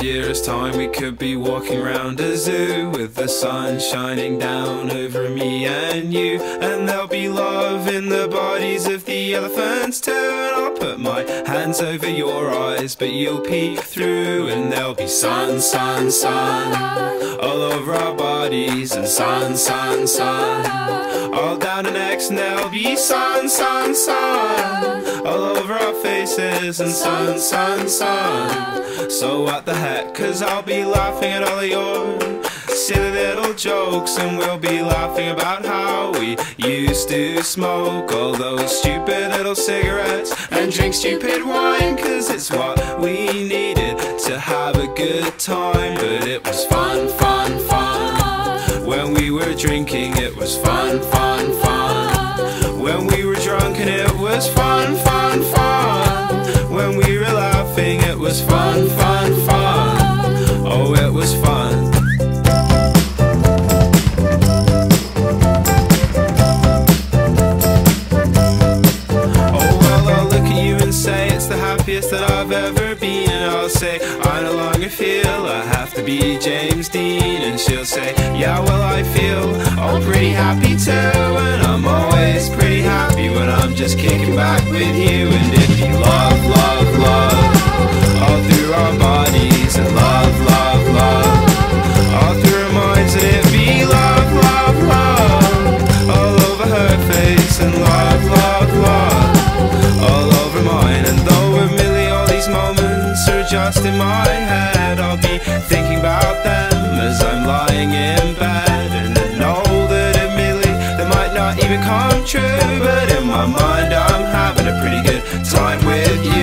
year's time we could be walking round a zoo, with the sun shining down over me and you. And there'll be love in the bodies of the elephants too. And I'll put my hands over your eyes, but you'll peek through. And there'll be sun, sun, sun all over our bodies, and sun, sun, sun all down our necks. And there'll be sun, sun, sun all over our faces, and sun, sun, sun. So what the heck, 'cause I'll be laughing at all of your silly little jokes, and we'll be laughing about how we used to smoke all those stupid little cigarettes and drink stupid wine, 'cause it's what we needed to have a good time. But it was fun, fun, fun when we were drinking. It was fun, fun, fun when we were drunk, and it was fun, fun, fun when we were laughing. It was fun, fun, fun. Oh, it was fun. That I've ever been, and I'll say I no longer feel I have to be James Dean, and she'll say yeah, well I feel pretty happy too, and I'm always pretty happy when I'm just kicking back with you. And if you love, love, love all through our bodies, and love, love, love all through our minds, and it be love, love, love all over her face, and love, love, love all over mine. And though moments are just in my head, I'll be thinking about them as I'm lying in bed. And I know that admittedly they might not even come true, but in my mind I'm having a pretty good time with you.